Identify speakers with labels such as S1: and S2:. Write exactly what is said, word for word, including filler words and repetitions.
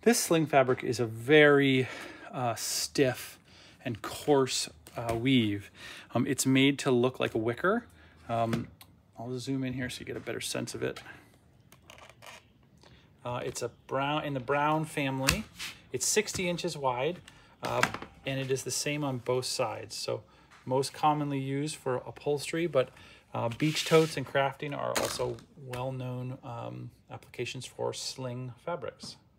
S1: This Sling fabric is a very uh, stiff and coarse uh, weave. Um, it's made to look like a wicker. Um, I'll zoom in here so you get a better sense of it. Uh, it's a brown in the brown family. It's sixty inches wide, uh, and it is the same on both sides. So most commonly used for upholstery, but uh, beach totes and crafting are also well-known um, applications for Sling fabrics.